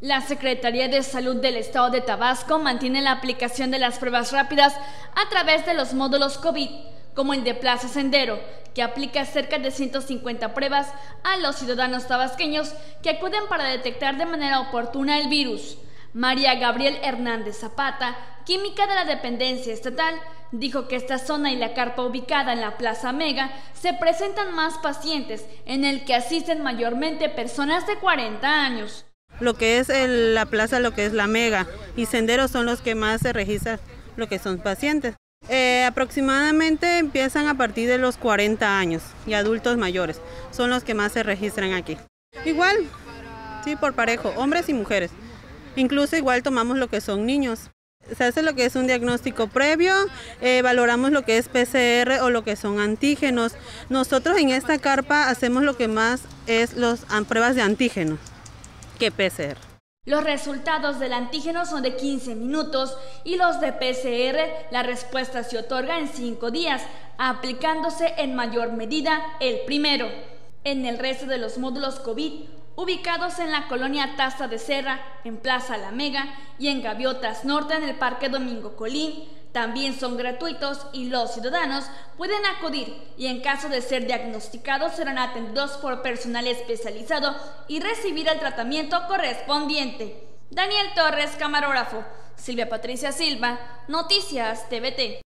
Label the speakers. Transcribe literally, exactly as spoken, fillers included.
Speaker 1: La Secretaría de Salud del Estado de Tabasco mantiene la aplicación de las pruebas rápidas a través de los módulos COVID, como el de Plaza Sendero, que aplica cerca de ciento cincuenta pruebas a los ciudadanos tabasqueños que acuden para detectar de manera oportuna el virus. María Gabriel Hernández Zapata, química de la dependencia estatal, dijo que esta zona y la carpa ubicada en la Plaza Mega se presentan más pacientes, en el que asisten mayormente personas de cuarenta años.
Speaker 2: Lo que es el, la plaza, lo que es la Mega y Sendero son los que más se registran, lo que son pacientes. Eh, aproximadamente empiezan a partir de los cuarenta años y adultos mayores, son los que más se registran aquí. Igual, sí, por parejo, hombres y mujeres. Incluso igual tomamos lo que son niños. Se hace lo que es un diagnóstico previo, eh, valoramos lo que es P C R o lo que son antígenos. Nosotros en esta carpa hacemos lo que más es las pruebas de antígenos que P C R.
Speaker 1: Los resultados del antígeno son de quince minutos y los de P C R la respuesta se otorga en cinco días, aplicándose en mayor medida el primero. En el resto de los módulos COVID, ubicados en la colonia Taza de Serra, en Plaza La Mega y en Gaviotas Norte en el Parque Domingo Colín, también son gratuitos y los ciudadanos pueden acudir y en caso de ser diagnosticados serán atendidos por personal especializado y recibir el tratamiento correspondiente. Daniel Torres, camarógrafo. Silvia Patricia Silva, Noticias T V T.